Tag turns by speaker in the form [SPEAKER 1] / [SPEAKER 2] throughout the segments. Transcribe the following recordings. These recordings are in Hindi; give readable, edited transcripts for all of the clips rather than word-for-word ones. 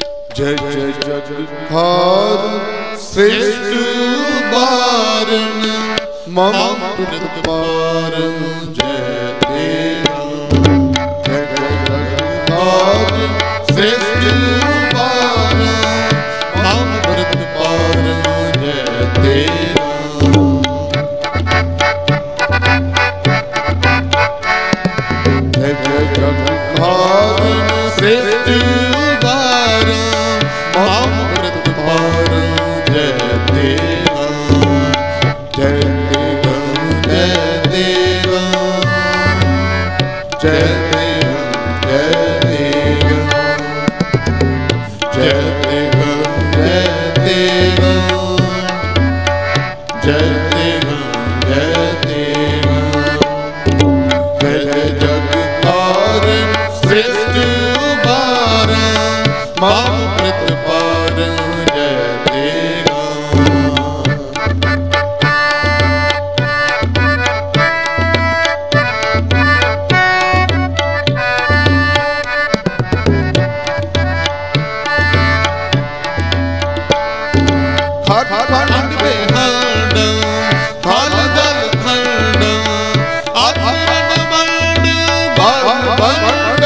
[SPEAKER 1] जय जय जगखार श्रेष्ठ बारण मम प्रतिपारण जय देवा। जय जय जगखार श्रेष्ठ बारण मम प्रतिपारण जय देवा। जय जय जगखार श्रेष्ठ मम प्रतिपारण जय देवा। जय देवा जय देवा जय देवा जय देवा जय देवा जय देवा जय देवा जय देवा। जय जय जगखार श्रेष्ठ बारण मम प्रतिपारण जय देवा। खट खट बेहंड खल दल खंड अखंड मंड भव भंड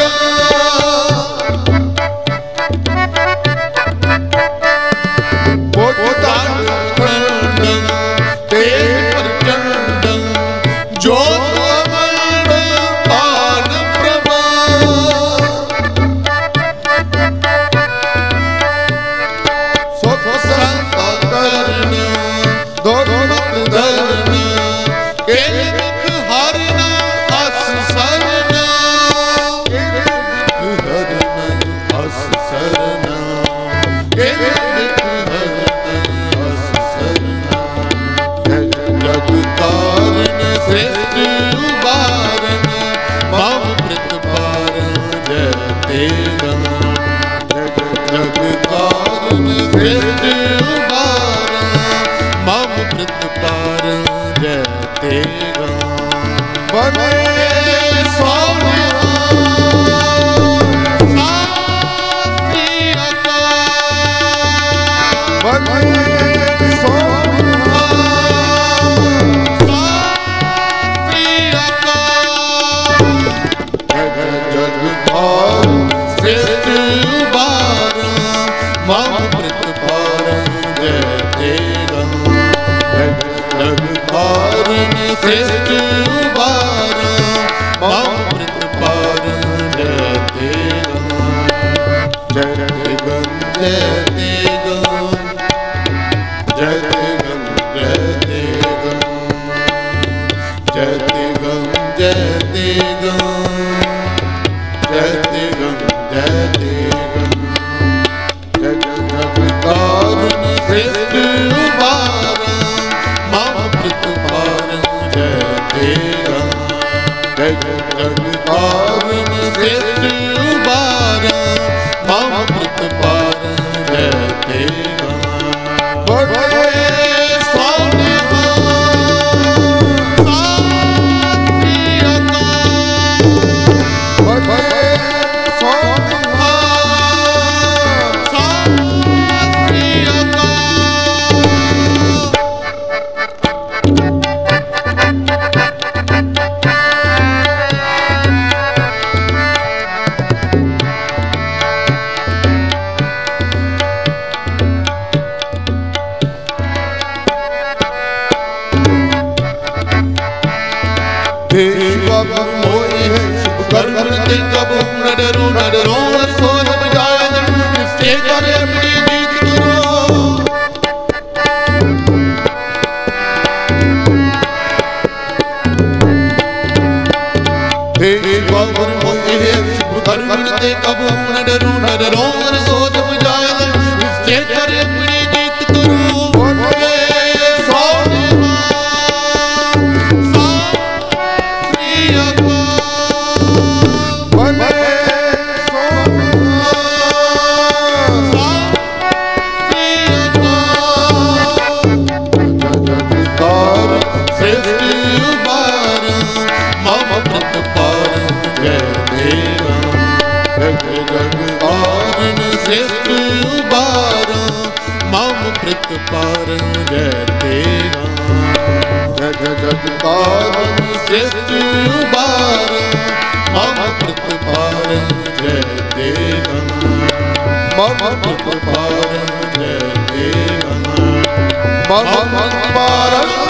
[SPEAKER 1] प्रतिपारण जय तेरा जग जगतारण सृष्टि उबार मम प्रतिपारण जय तेरा मम प्रतिपारण जय तेरा मम प्रतिपारण